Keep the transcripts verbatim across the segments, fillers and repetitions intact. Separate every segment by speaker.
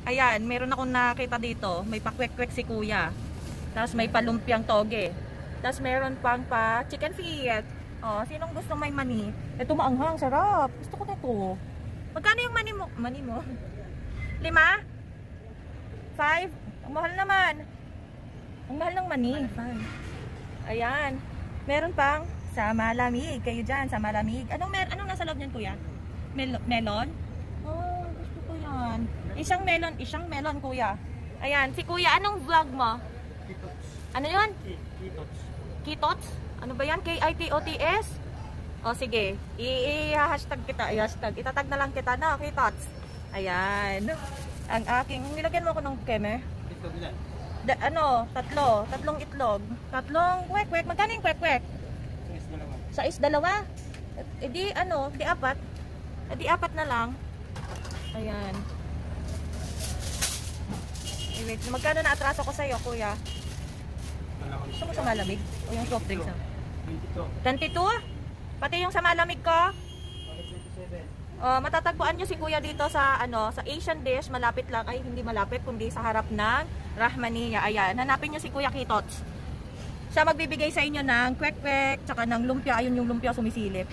Speaker 1: Ayan, meron akong nakita dito. May pakwek-kwek si kuya. Tapos may palumpiang toge. Tapos meron pang pa chicken feet. Oh, sinong gusto may mani? Ito maanghang, sarap. Gusto ko na ito. Magkano yung mani mo? Mani mo? Lima? Five? Ang mahal naman. Ang mahal ng mani. Five. Ayan. Meron pang sa malamig. Kayo dyan, sa malamig. Anong, mer anong nasa loob niyan, kuya? Mel melon? Oh, gusto ko yan. Isang melon, isang melon, kuya. Ayan, si kuya, anong vlog mo?
Speaker 2: Kitots.
Speaker 1: Ano yun?
Speaker 2: Kitots.
Speaker 1: Kitots? Ano ba yan? K I T O T S? O sige, i-hashtag kita, i-hashtag. Itatag na lang kita na, Kitots. Ayan. Ang aking, nilagyan mo ako ng keme?
Speaker 2: Itlog yan.
Speaker 1: Da, ano, tatlo. Tatlong itlog. Tatlong kwek-kwek. Magkano yung kwek-kwek?
Speaker 2: Sais dalawa.
Speaker 1: Sa is dalawa? E di, ano, di apat? E di apat na lang. Ayan. Eh, wait, magkano na atraso ko sa'yo, kuya? Gusto mo sa malamig? O yung soft drinks?
Speaker 2: twenty-two.
Speaker 1: twenty-two? Pati yung sa malamig ko?
Speaker 2: twenty-seven.
Speaker 1: Uh, matatagpuan nyo si kuya dito sa ano sa Asian Dish. Malapit lang. Ay, hindi malapit. Kundi sa harap ng Rahmaniya. Ayan. Hanapin nyo si Kuya Kitots. Siya magbibigay sa inyo ng kwek-kwek tsaka ng lumpia. Ayun yung lumpia sumisilip.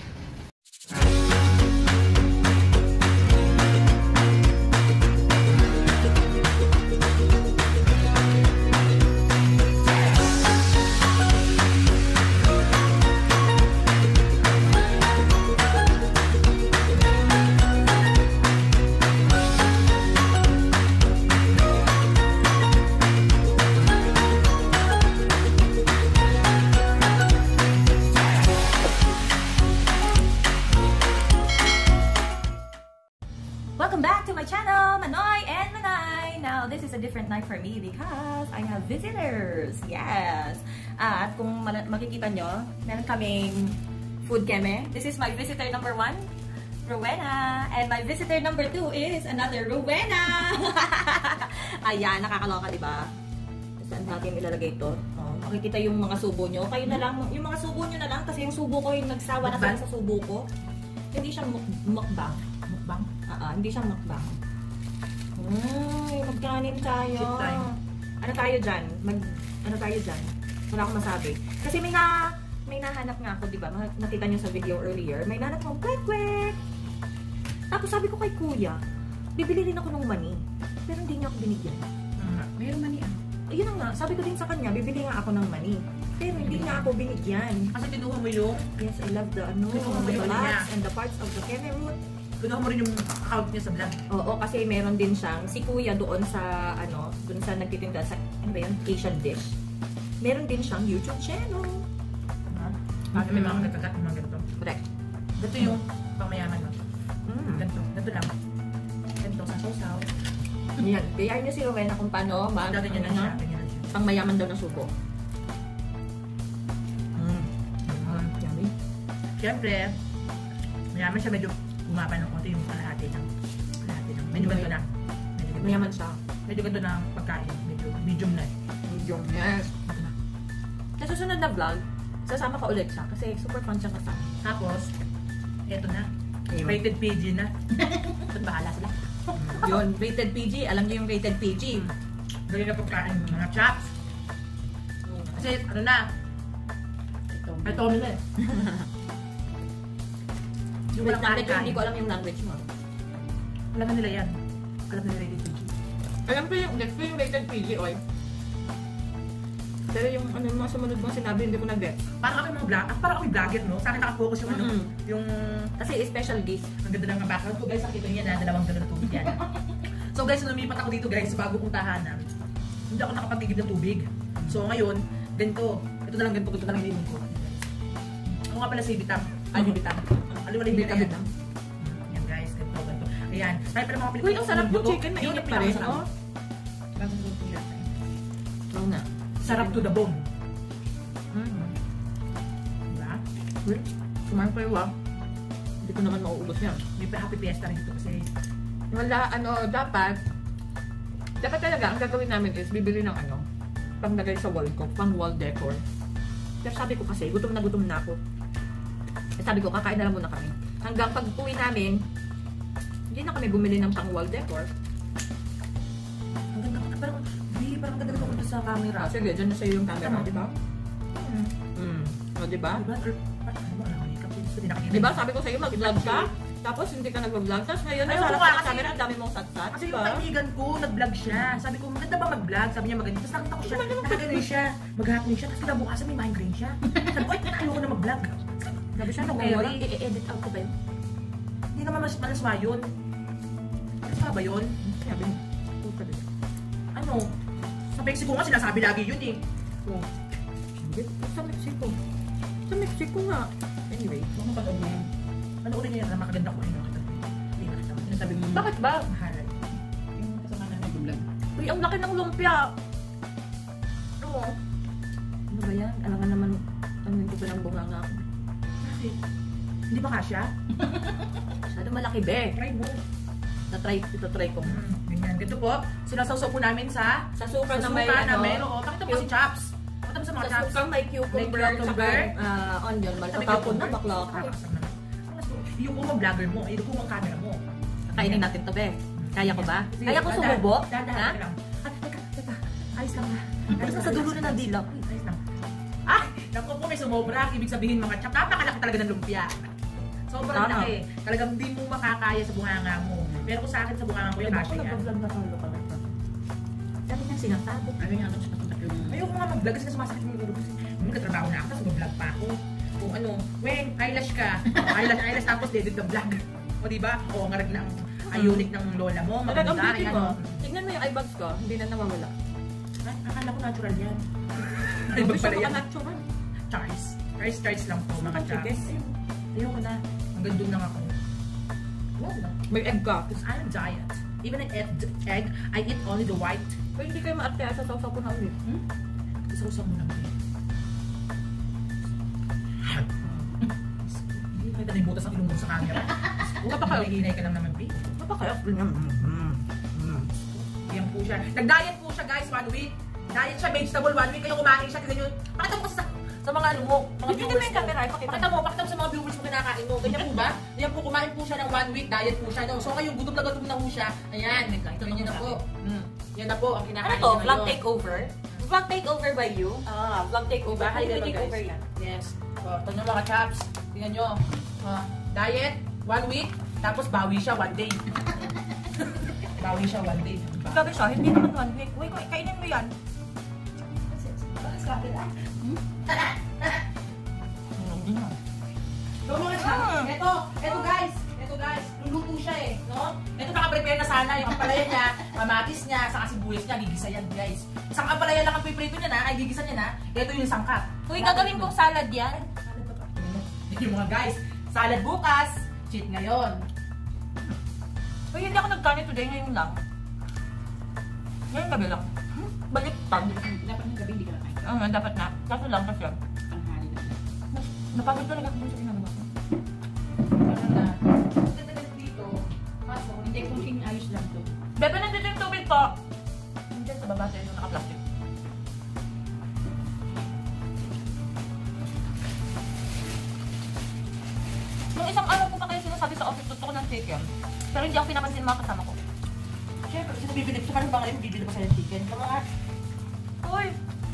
Speaker 1: Welcome back to my channel, Manoy and Manay. Now, this is a different night for me because I have visitors. Yes. Uh, at kung makikita nyo, meron kaming food keme. This is my visitor number one, Rowena. And my visitor number two is another Rowena. Ayan, nakakaloka, diba? Saan natin ilalagay ito? Oh, makikita yung mga subo nyo. Kayo na lang, yung mga subo nyo na lang. Kasi yung subo ko, yung nagsawa na sila sa subo ko. Hindi siya mukbang. Mukbang? Ah, uh, hindi siya mukbang. Ay, magkanin tayo. Ano tayo dyan? Mag, ano tayo dyan? Wala akong masabi. Kasi may na, may nahanap nga ako, di ba? Nakita nyo sa video earlier. May nahanap akong kwek-kwek. Tapos sabi ko kay kuya, bibili rin ako ng mani. Pero hindi niya ako binigyan.
Speaker 2: Uh, Mayroon mani ah.
Speaker 1: Ayun na nga, sabi ko din sa kanya, bibili nga ako ng mani. Pero hindi niya ako binigyan.
Speaker 2: Kasi kinuha mo yung...
Speaker 1: Yes, I love the ano, the nuts and the parts of the keme root.
Speaker 2: Kinuha mo rin yung account niya sa vlog.
Speaker 1: Oo, kasi meron din siyang, si kuya doon sa, ano, doon sa nagtitinda sa, ano ba yun, Asian Dish. Meron din siyang YouTube channel.
Speaker 2: Bakit may mga nagkagat ng mga ganito?
Speaker 1: Correct.
Speaker 2: Ganito yung pangmayaman mo.
Speaker 1: Mm.
Speaker 2: Ganito. Ganito lang. Ganito sa sausaw.
Speaker 1: Yan. Kaya niyo si Rowena kung paano mag,
Speaker 2: Dati niya na
Speaker 1: ano,
Speaker 2: siya. Ganyan na siya.
Speaker 1: pang mayaman daw na subo.
Speaker 2: Mm.
Speaker 1: Mm. Yummy.
Speaker 2: Siyempre, mayaman siya, medyo bumaba ng konti yung kalahati ng kalahati ng medyo ganito na. Medyo ganito.
Speaker 1: Mayaman siya.
Speaker 2: Medyo ganito na pagkain. Medyo medium na.
Speaker 1: Medium. Yes.
Speaker 2: Ito na.
Speaker 1: Sa susunod na vlog, sasama ka ulit siya kasi super fun siya kasama.
Speaker 2: Tapos, eto na.
Speaker 1: Ayun.
Speaker 2: Rated P G na. Ba't bahala sila?
Speaker 1: Yun, rated P G. Alam niyo yung rated P G.
Speaker 2: Gawin na pagkain ng mga chops. Kasi ano na, ay Tommy na eh. Yung
Speaker 1: Wait,
Speaker 2: walang
Speaker 1: language,
Speaker 2: kain.
Speaker 1: hindi ko alam yung language mo.
Speaker 2: Alam na nila yan. Alam na nila rated P G.
Speaker 1: Alam ko yung, next ko yung rated P G, oy. Pero yung ano yung mga sumunod mong sinabi, hindi ko na-get.
Speaker 2: Parang kami mga vlog, ah, parang kami vlogger, no? Sa akin nakafocus yung ano,
Speaker 1: Mm-hmm.
Speaker 2: yung
Speaker 1: Kasi special guest.
Speaker 2: ang ganda ng background ko, guys. Nakita niyo yan na dalawang ganda ng tubig yan. So guys, nung lumipat ako dito, guys, bago kong tahanan, hindi ako nakapagtigib ng tubig. So ngayon, ganito. Ito na lang ganito, ganito na lang ininom ko. Ako nga pala si Bitam. Ay, Bitam. Alam mo na yung Bitam.
Speaker 1: Bitam.
Speaker 2: Yan guys, ganito, ganito. Ayan. Tayo pala mga Pilipino.
Speaker 1: Uy, ang sarap yung chicken, mainit pa rin, no?
Speaker 2: Bagong luto yan.
Speaker 1: Oo nga.
Speaker 2: Sarap to the bone.
Speaker 1: Mm-hmm.
Speaker 2: Diba?
Speaker 1: Uy, kumain kayo ah. Hindi ko naman mauubos yan.
Speaker 2: May pa happy fiesta rin dito kasi
Speaker 1: Wala, ano, dapat, dapat talaga, ang gagawin namin is, bibili ng ano, panglagay sa wall ko, pang wall decor. Pero sabi ko kasi, gutom na gutom na ako. Eh, sabi ko, kakain na lang muna kami. Hanggang pag uwi namin, hindi na kami bumili ng pang wall decor. sa camera.
Speaker 3: Ah, sige, dyan na sa'yo yung camera,
Speaker 1: Tama.
Speaker 3: di ba?
Speaker 1: Hmm.
Speaker 3: Hmm. O, di ba?
Speaker 2: Diba? Ano ba? Nakakita ko. Gusto din nakikita.
Speaker 3: Di ba, sabi ko sa'yo, mag-vlog ka, tapos hindi ka nag-vlog, tapos ngayon,
Speaker 2: Ayaw
Speaker 3: nasa
Speaker 2: ko
Speaker 3: harap
Speaker 2: nga
Speaker 3: ka ng
Speaker 2: kasi-
Speaker 3: camera, ang dami mong satsat,
Speaker 2: Kasi
Speaker 3: di
Speaker 2: yung
Speaker 3: ba?
Speaker 2: kaibigan ko, nag-vlog siya. Sabi ko, maganda ba mag-vlog? Sabi niya maganda. Tapos nakita ko siya, nakaganon siya. Maghapon siya. Tapos kinabukasan may migraine siya. Sabi ko, ay, ayoko na mag-vlog.
Speaker 3: Sabi siya, nung
Speaker 2: Okay,
Speaker 3: walang
Speaker 2: okay.
Speaker 3: i-edit out ko ba yun?
Speaker 2: Hindi naman mas malaswa yun. Malaswa ba yun?
Speaker 3: Sabi mo, puta din.
Speaker 2: Ano? Sa Mexico nga sinasabi lagi yun eh.
Speaker 3: Oh. Hindi, sa Mexico. Sa Mexico nga. Anyway.
Speaker 2: Huwag mo pag-ano yan. Ano ulit niya na makaganda ko yun. Hindi nakita mo. Sinasabi mo.
Speaker 3: Bakit ba?
Speaker 2: Mahalay. Yung kasama na nag-vlog.
Speaker 3: Uy, ang laki ng lumpia. Oo.
Speaker 1: Ano ba yan? Alam nga naman, ano yung ko ng bunganga ako.
Speaker 2: Bakit? Hindi ba kasya?
Speaker 1: Masyado malaki, be.
Speaker 2: Try mo.
Speaker 1: Na-try, ito try ko.
Speaker 2: Hmm, ganyan. Ganito po. Sinasawsaw po namin sa
Speaker 1: Sa suka
Speaker 2: sa
Speaker 1: na may,
Speaker 2: suka na
Speaker 1: ano,
Speaker 2: may, oo. Pakita mo si Chops. Pakita mo sa mga
Speaker 1: sa
Speaker 2: Chops.
Speaker 1: suka may cucumber,
Speaker 2: May
Speaker 1: at
Speaker 2: cucumber.
Speaker 1: saka, ah, onion. Matatapon na, bakla ako.
Speaker 2: Yung kumang vlogger mo, yung kumang camera mo.
Speaker 1: Kainin natin to, be. Kaya ko ba?
Speaker 2: Sige,
Speaker 1: Kaya ko
Speaker 2: dahan-
Speaker 1: sumubo?
Speaker 2: dahan-
Speaker 1: Ha?
Speaker 2: dahan lang. Ah, teka, teka. Ayos lang ha.
Speaker 1: Ayos na sa dulo na ng dila.
Speaker 2: Uy, ayos lang. Ah! Naku po, may sumobra. Ibig sabihin mga chap, napakalaki talaga ng lumpia. Sobrang
Speaker 1: Tama.
Speaker 2: laki. Talagang hindi mo makakaya sa bunganga mo. Pero kung sa akin sa bunganga ko, yung kasya yan.
Speaker 1: nag-vlog na kalo ka na. Sabi niya sinasabi.
Speaker 2: Ano nga, ayoko nga mag-vlog kasi sumasakit yung ulo. Kasi magkatrabaho na ako, tapos mag-vlog pa ako. Kung ano, weng, eyelash ka. O, eyelash, eyelash, tapos deded na vlog. O diba? O, ngarag na ang ayunik ng lola mo.
Speaker 3: Talagang
Speaker 2: Maganda,
Speaker 3: beauty
Speaker 2: ano.
Speaker 3: mo. Tignan mo yung eye bags ko, hindi na nawawala.
Speaker 2: Ay, akala ko natural yan. Ay,
Speaker 3: Hindi
Speaker 2: bag
Speaker 3: siya
Speaker 2: pala yan.
Speaker 3: maka-natural.
Speaker 2: Charles. Charles, Charles lang po, mga
Speaker 3: Sige.
Speaker 2: chaps. Ayoko na. Hanggang doon lang ako. Wow lang.
Speaker 3: May egg ka.
Speaker 2: Because I'm diet. Even I eat the egg, I eat only the white.
Speaker 3: Pero hindi kayo maarte sa sausaw ko na ulit.
Speaker 2: Hmm? Isa-usap mo lang din. Hindi kita na yung butas ang ilong mo sa camera.
Speaker 3: Napaka-
Speaker 2: Nahihinay ka lang naman, P.
Speaker 3: Napakayos din yan.
Speaker 2: Yan po siya. Nag-diet po siya, guys, one week. Diet siya, vegetable, one week. Kayo kumain siya, kasi yun. Pakita mo kasi sa, sa mga ano mo, mga
Speaker 3: Hindi
Speaker 2: viewers
Speaker 3: naman yung
Speaker 2: mo.
Speaker 3: camera, ipakita
Speaker 2: Pakita mo, pakita mo sa mga viewers mo kinakain mo. Ganyan po ba? Yan po, kumain po siya ng one week, diet po siya. No? So ngayon, gutom na gutom na po siya. Ayan, ito yun na po. Hmm. Yan na po, ang
Speaker 1: Ano
Speaker 2: kinakain
Speaker 1: to?
Speaker 2: niya
Speaker 1: Vlog
Speaker 2: ngayon.
Speaker 1: takeover? Vlog takeover by you?
Speaker 3: Ah, vlog takeover.
Speaker 2: Bahay
Speaker 3: Vlog
Speaker 2: na ba,
Speaker 3: takeover
Speaker 2: guys?
Speaker 3: yan.
Speaker 2: Yes. So, ito nyo mga chaps. Tingnan nyo. Ah, diet, one week. Tapos bawi siya one day. Bawi siya one day.
Speaker 3: Sabi siya, hindi naman one week. Uy, kainin mo yan.
Speaker 2: So mga chaps, ito, ito guys, ito guys, luluto siya eh, no? Ito naka-prepare na sana yung ampalaya niya, mamatis niya, saka sibuyas niya, gigisa yan guys. Isang ampalaya lang ang piprito niya na, ay gigisa niya na, ito yung sangkap.
Speaker 1: Uy, gagawin kong salad yan.
Speaker 2: Yung mga guys, salad bukas, cheat ngayon.
Speaker 3: Uy, hindi ako nagkanin today, ngayon lang. Ngayon gabi lang. Hmm? Baliktad.
Speaker 2: Dapat ng gabi hindi ka nakain.
Speaker 3: Ah, dapat na. Kaso lang kasi.
Speaker 2: Tanghali na.
Speaker 3: Napagod talaga ako dun sa ginagawa ko.
Speaker 2: Ano na? Dito dito. Kaso, hindi kung ayos lang to.
Speaker 3: Bebe, nandito yung tubig po. Nandiyan sa baba sa'yo, naka-plastic. Nung isang araw ko pa kayo sinasabi sa office, gusto ko ng chicken. Pero hindi ako pinapansin ng mga kasama ko.
Speaker 2: Siyempre, kasi nabibili ko. Paano ba ngayon bibili ko sa'yo ng chicken? Kama nga.
Speaker 3: Uy!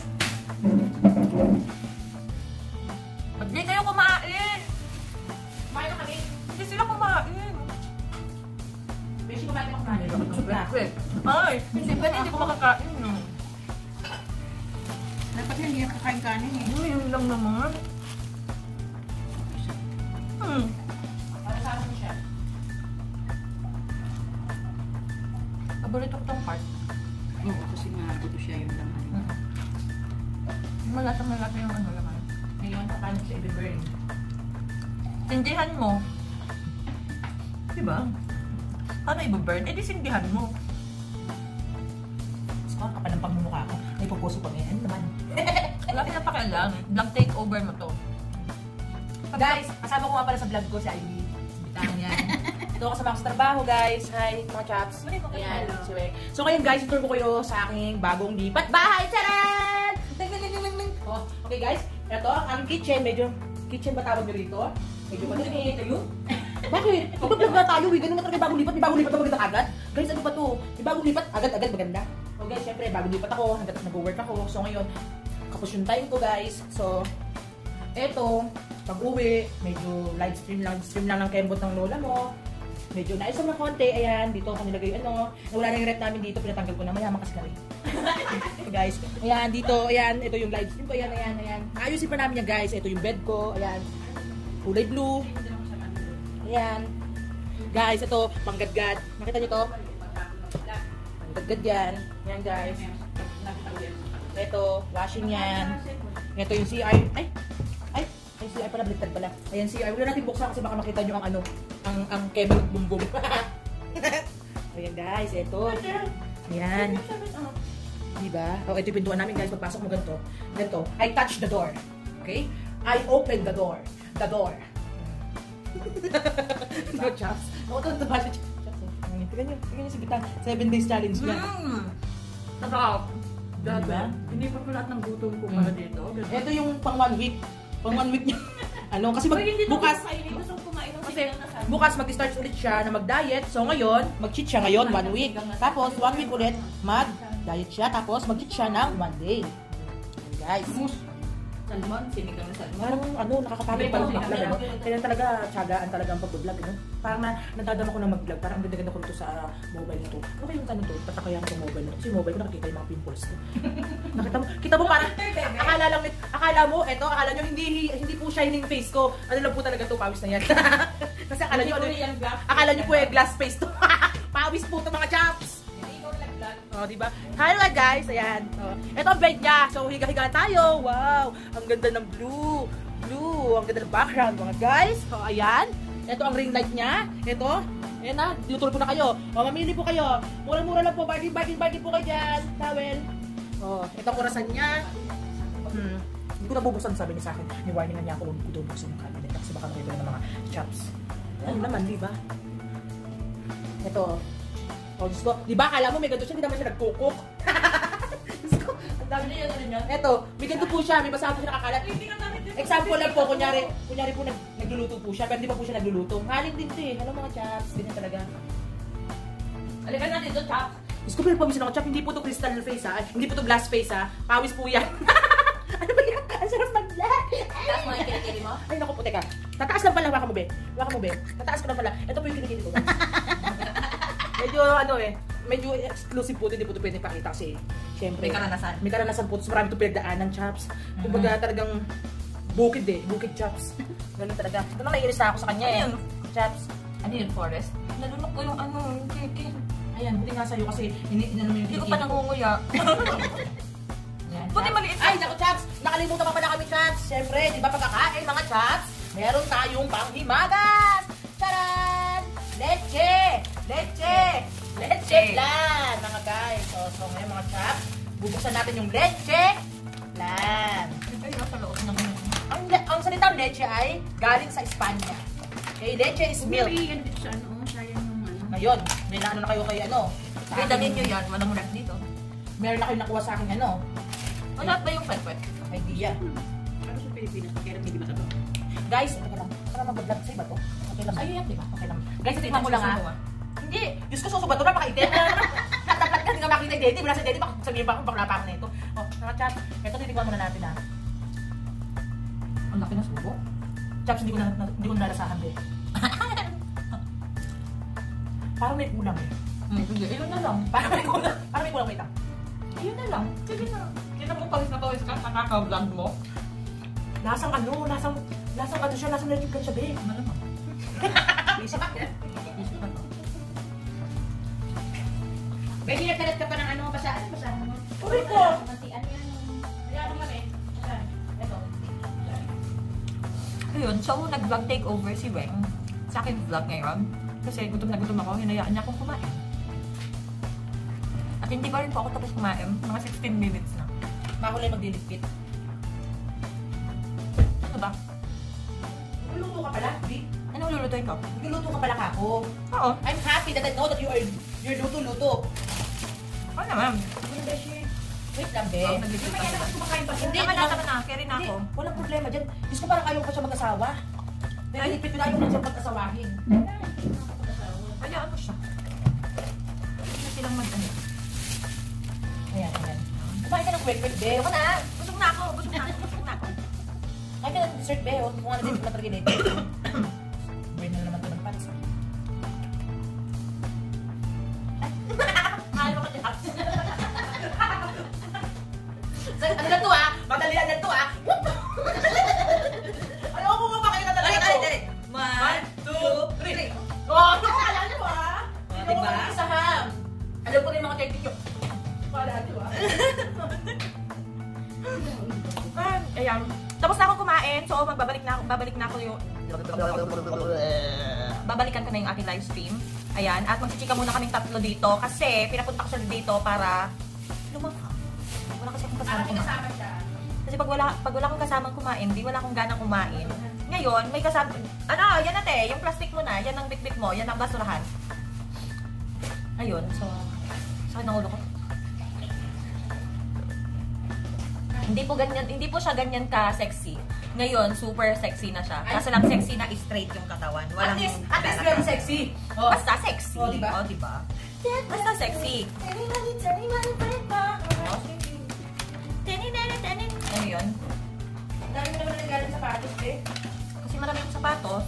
Speaker 3: Ba't di kayo kumain?
Speaker 2: Kumain na kami.
Speaker 3: Hindi sila kumain.
Speaker 2: Beshi, kumain na kumain.
Speaker 3: Ay, hindi pwede hindi ko makakain. No?
Speaker 2: Dapat hindi nakakain kanin eh.
Speaker 3: Uy, yun lang naman. Hmm.
Speaker 2: Para sa akin siya.
Speaker 3: Paborito ko tong part.
Speaker 4: Oo, kasi nga ito siya yung laman.
Speaker 3: Hmm. Malasa malasa yung ano laman.
Speaker 2: Ngayon, paano siya i-burn?
Speaker 3: Sindihan mo. Diba? Paano i-burn? Eh di sindihan mo.
Speaker 2: Mas mga kapal ng pagmumukha ko. May pupuso pa ngayon. Ano naman?
Speaker 3: Wala ka na pakialam. Vlog takeover mo to.
Speaker 2: Guys, kasama ko nga pala sa vlog ko si Ivy. Bitahan yan. Ito ako kasama ko sa trabaho, guys. Hi, mga chaps. Ayan, si Weng. So ngayon guys, itour ko kayo sa aking bagong lipat bahay. Charan! Ding, ding, ding, ding, ding. Oh, okay guys, ito ang kitchen. Medyo, kitchen ba tawag nyo rito? Medyo maliit. Bakit? Ito vlog na tayo, eh. Ganun na talaga bagong lipat. May bagong lipat na maganda agad. Guys, ano ba to? May bagong lipat, agad-agad maganda. So guys, syempre, bago lipat ako, hanggat nag-work ako. So ngayon, kapos yung time ko guys. So, eto, pag-uwi, medyo live stream lang, stream lang ng kembot ng lola mo. Medyo naisam ng konti, ayan, dito ako nilagay ano. Wala na yung rep namin dito, pinatanggal ko na, mayaman kasi kami. Guys, ayan, dito, ayan, ito yung live stream ko, ayan, ayan, ayan. Ayusin pa namin yan guys, ito yung bed ko, ayan. Kulay blue. Ayan. Guys, ito, panggadgad. Nakita nyo to? Panggadgad yan. Ayan guys. Ito, washing yan. Ito yung C R. Ay! Ay! Ay, C R pala, baliktad pala. Ayan, C R. Wala natin buksan kasi baka makita nyo ang ano, ang, ang kebot bumbum. Ayan guys, ito. Ayan. Diba? O, ito yung pintuan namin guys. Pagpasok mo ganito. Ganito. I touch the door. Okay? I open the door. The door. No chops. Ako ito, ito ba siya chops? Tignan nyo, tignan nyo si Gita. Seven days challenge niya.
Speaker 3: Mmm! Sarap! Dati,
Speaker 2: Diba?
Speaker 3: hindi pa ko lahat ng gutom ko para dito.
Speaker 2: Ito yung pang one week. Pang one week niya. Ano, kasi mag, bukas,
Speaker 3: Gusto ko kumain ng
Speaker 2: kasi
Speaker 3: sigang na sabi.
Speaker 2: bukas mag-start ulit siya na mag-diet. So ngayon, mag-cheat siya ngayon, one week. Tapos, one week ulit, mag-diet siya. Tapos, mag-cheat siya ng one day. Guys.
Speaker 3: Salmon, sinigang na salmon.
Speaker 2: Parang ano, nakakapagod pa ng vlog, ano? Kaya talaga, tiyagaan talaga ang pag-vlog, ano? Parang na, nadadama ko na mag-vlog, parang ang ganda-ganda ko nito sa uh, mobile na to. Ano kayong tanong to? Tatakayan ko mobile na to. Kasi mobile ko nakikita yung mga pimples ko. Nakita mo, kita mo parang, akala lang, akala mo, eto, akala nyo, hindi hindi po shining face ko. Ano lang po talaga to, pawis na yan. Kasi akala nyo, ano, akala nyo po eh, glass face to. Pawis po to mga chaps. Oh, di ba? Hello guys, ayan. Oh. Ito ang bed niya. So higa-higa tayo. Wow, ang ganda ng blue. Blue, ang ganda ng background mga guys. So ayan. Ito ang ring light niya. Ito. Ayan na, tutulog po na kayo. Oh, mamili po kayo. Mura-mura lang po. Bargain, bargain, bargain po kayo dyan. Towel. Oh, ito ang orasan niya. Hmm. Hindi ko nabubuksan, sabi niya sa akin. Ni-warning na niya ako kung bubuksan yung cabinet kasi baka makita ng mga chops. Ano naman, di ba? Ito. Oh, Diyos ko, di ba, akala mo may ganito siya, hindi naman siya nagkukok. Diyos ko, ang dami na yun, ano yun? Eto, may ganito po siya, may basa po siya nakakalat. Example lang po, kunyari, kunyari po nag, nagluluto po siya, pero hindi pa po siya nagluluto. Halin din ito eh, alam mga chaps, ganyan talaga.
Speaker 3: Alikan natin ito, Chop.
Speaker 2: Diyos ko, pero pamisin ako, chap, hindi po to crystal face ha, hindi po to glass face ha, pawis po yan. Ano ba yan? Ang sarap mag-vlog.
Speaker 3: Taas mo yung kilikili mo?
Speaker 2: Ay, naku po, teka. Tataas lang pala, waka mo be. Waka mo be. Tataas ko lang pala. Ito po yung kinikili ko. Medyo ano eh, medyo exclusive po din, hindi po ito pwede pakita kasi syempre
Speaker 3: May karanasan.
Speaker 2: may karanasan po, so marami ito pinagdaanan, chaps. Kumbaga talagang bukid eh, bukid chaps. Ganun talaga. Ito na naiinis na ako sa kanya eh.
Speaker 3: Ano
Speaker 2: Chaps.
Speaker 3: Ano yun, Forest? Nalunok ko yung ano, yung kiki.
Speaker 2: Ayan, buti nga sa'yo kasi ini inano mo yung
Speaker 3: Hindi ko
Speaker 2: kinikili
Speaker 3: pa nangunguya.
Speaker 2: Yan,
Speaker 3: Buti
Speaker 2: Chaps.
Speaker 3: maliit.
Speaker 2: Ay, naku chaps, nakalimutan pa pala kami chaps. Syempre, di ba pagkakain mga chaps, meron tayong panghimagas. Taran! Leche! Leche! Leche plan, mga guys. So, so ngayon mga chaps, bubuksan natin yung leche plan.
Speaker 3: Ay, nasa loob ng...
Speaker 2: Ang, ang salitang leche ay galing sa Espanya. Okay, leche is milk.
Speaker 4: May yan dito sa ano, sayang yung ano.
Speaker 2: Ngayon, may naano na kayo kay ano. sa
Speaker 3: Kaya
Speaker 2: akin.
Speaker 3: dalhin nyo yan, walang rep dito.
Speaker 2: Meron na kayo nakuha sa akin ano.
Speaker 3: Wala ba yung pet-pet?
Speaker 2: Idea.
Speaker 4: Ano sa Pilipinas, kaya hindi masabaw.
Speaker 2: Guys, ito lang. Para mag-vlog sa iba to. Okay lang.
Speaker 3: Ayun yan, di ba?
Speaker 2: Okay lang. Guys, tingnan mo lang
Speaker 3: Susubo,
Speaker 2: ha.
Speaker 3: ah.
Speaker 2: Hindi. Diyos ko, susubat to. Napakaitin. Tataplat ka. Hindi nga makita yung dede. Wala sa dede. Baka sabihin pa kung bakla pa ako na ito. Oh, mga chaps. Ito, titikman muna natin ha.
Speaker 3: Ang laki ng subo.
Speaker 2: Chaps, hindi ko na, na- hindi ko nalasahan eh. Parang may kulang eh.
Speaker 3: Hmm, sige, yun na lang.
Speaker 2: Parang may kulang. Parang may kulang. Wait lang.
Speaker 3: Yun na lang. Sige na. Kita mo pawis na pawis ka sa kaka-vlog mo.
Speaker 2: Lasang ano, lasang, lasang ano siya, lasang legit ka siya, be.
Speaker 3: Malamang.
Speaker 4: Isip ka.
Speaker 3: Isip na to.
Speaker 4: Baby, nagkalat ka pa ng ano, basa, ano basa mo?
Speaker 2: Uy ko!
Speaker 4: Matian yan.
Speaker 2: Kaya naman eh. Ayan. Ito.
Speaker 3: Ayun, so nag-vlog takeover si Weng. Sa akin vlog ngayon. Kasi gutom na gutom ako, hinayaan niya akong kumain. At hindi pa rin po ako tapos kumain. Mga sixteen minutes na.
Speaker 2: Mahuli magdilipit.
Speaker 3: Ano ba?
Speaker 2: Luluto ka pala, di?
Speaker 3: Anong lulutuin ko?
Speaker 2: Luluto ka pala kako.
Speaker 3: Oo.
Speaker 2: I'm happy that I know that you are, you're luto-luto.
Speaker 3: Ano naman?
Speaker 2: Wait lang, be.
Speaker 3: Oo, nag-isip ka diba?
Speaker 2: kumakain pa siya.
Speaker 3: Hindi, tama na, tama na. Carry na
Speaker 2: Hindi,
Speaker 3: ako.
Speaker 2: walang problema dyan. Diyos ko parang ayaw pa siya mag-asawa. Nalilipit ko na ayaw na siya mag-asawahin.
Speaker 3: Hayaan mo siya. Hindi na silang mag-ano. wait, wait, be.
Speaker 1: Ayoko na. Busog na ako. Busog na ako. Busog na ako.
Speaker 3: Ay, ka na dessert, be. Huwag mo nga na-dessert na talaga dito.
Speaker 2: Buhay na naman ito ng pants.
Speaker 3: Ano ka dyan? Ano na to, ah? Madali na to, ah. Ayaw mo nga ba kayo na talaga
Speaker 1: Ay,
Speaker 3: to?
Speaker 1: ay, ay. One, two, three.
Speaker 3: Oh, ano ka alam nyo, ah?
Speaker 1: Oh,
Speaker 3: Hindi mo
Speaker 1: diba?
Speaker 3: kami sa ham. Alam ko na yung mga technique nyo. Wala nyo, ah.
Speaker 1: Ah, ayan. Tapos na ako kumain. So, magbabalik na ako. Babalik na ako yung... Babalikan ko na yung aking live stream. Ayan. At magsichika muna kaming tatlo dito. Kasi, pinapunta ko siya dito para... Lumaka. Wala kasi akong kasama
Speaker 3: Parang
Speaker 1: kumain.
Speaker 3: kasama siya.
Speaker 1: Kasi pag wala, pag wala akong kasamang kumain, di wala akong ganang kumain. Ngayon, may kasama... Ano, yan na te. Yung plastic mo na. Yan ang bitbit mo. Yan ang basurahan. Ayun. So, sakit ng ulo ko. Hindi po ganyan, hindi po siya ganyan ka sexy. Ngayon, super sexy na siya. Kasi lang sexy na straight yung katawan.
Speaker 3: At
Speaker 1: Walang
Speaker 3: least, at least
Speaker 1: pera
Speaker 3: very
Speaker 1: ka.
Speaker 3: sexy. Oh.
Speaker 1: Basta sexy.
Speaker 3: Oh, diba?
Speaker 1: Oh, diba? Basta sexy. Ano yun?
Speaker 3: Ang dami naman na nagaling sa patos, be.
Speaker 1: Kasi marami akong sapatos.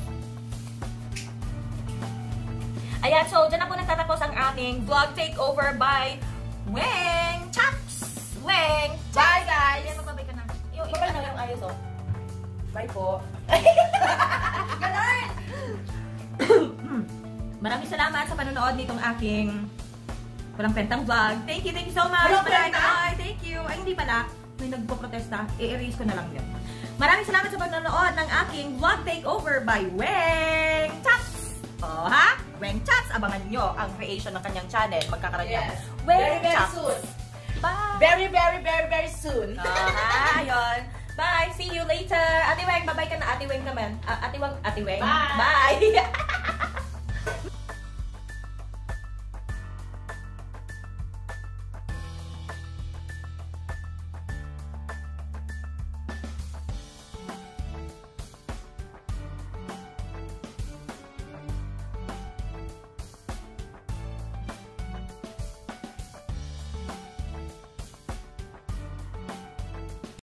Speaker 1: Ayan, so dyan na po nagtatapos ang aming vlog takeover by Weng Chaps! Weng Chaps!
Speaker 3: Bye, guys!
Speaker 1: Ayan, magbabay ka na. Yung,
Speaker 3: Bye na yung ayos, oh. Bye po.
Speaker 1: Ganon! Maraming salamat sa panonood nitong aking walang pentang vlog. Thank you, thank you so much.
Speaker 3: Walang
Speaker 1: Maraming
Speaker 3: penta?
Speaker 1: ay, thank you. Ay, hindi pala. May nagpo-protesta. I-erase ko na lang yun. Maraming salamat sa panonood ng aking vlog takeover by Weng Chats. Oh, ha? Weng Chats. Abangan nyo ang creation ng kanyang channel. Magkakaroon niya.
Speaker 3: Yes.
Speaker 1: Weng
Speaker 3: Very, very
Speaker 1: Chats.
Speaker 3: soon.
Speaker 1: Bye.
Speaker 3: Very, very, very, very soon.
Speaker 1: Oh, ha? Ayun. Bye. See you later. Ate Weng, babay ka na. Ate Weng naman. Ah, Ate Weng. Ate Weng.
Speaker 3: Bye.
Speaker 1: Bye.